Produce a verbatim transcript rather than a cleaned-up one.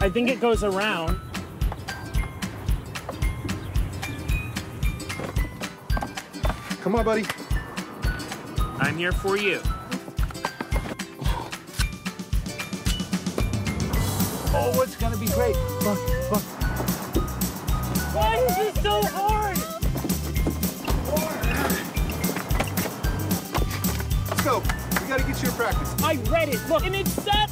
I think it goes around. Come on, buddy. I'm here for you. Oh, it's gonna be great. Look, look. Why is this so hard? Let's go. We gotta get you in practice. I read it. Look, and it's set.